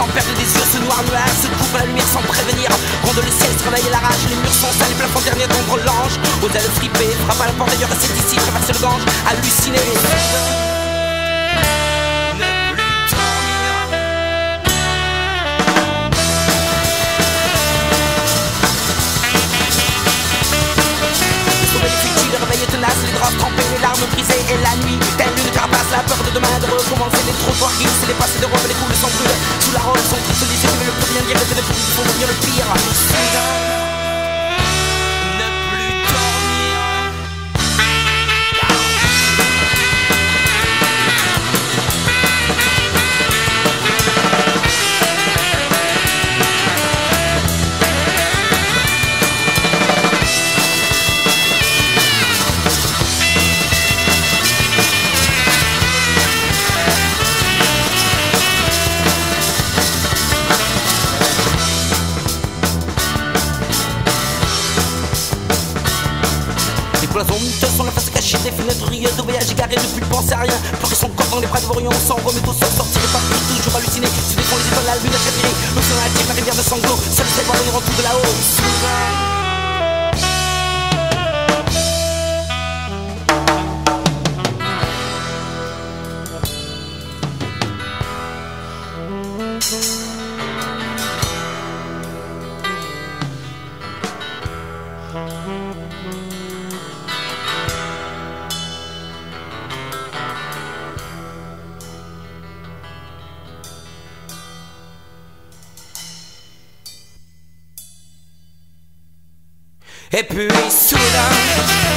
perdre des yeux, ce noir nuage se coupe à la lumière sans prévenir. Ronde le ciel, se réveille la rage, les murs sont sales, les plafonds derniers d'ombre l'ange. Aux ailes fripées, frappe à la porte d'ailleurs et c'est ici, traverse le Gange, halluciné. Les draps trempés, les larmes brisées et la nuit telle une carapace, la peur de demain de recommencer. Les trottoirs glissent, les passés de robes, les coules sont brûlés. Sous la robe sont toutes les yeux, ne peut rien dire, les téléphones, il faut devenir le pire. Ne plus dormir. Les cloisons miteuses sont la face cachée des fenêtres rieuses de voyage égaré, ne plus penser à rien. Pleurer son corps dans les bras de Vorion, on s'en remet au sol, sortir et partir, toujours halluciné. Se défend les étoiles, la lune a chaviré. L'océan attire la rivière de sanglots, seul les voir venir en tout de là-haut. Et puis soudain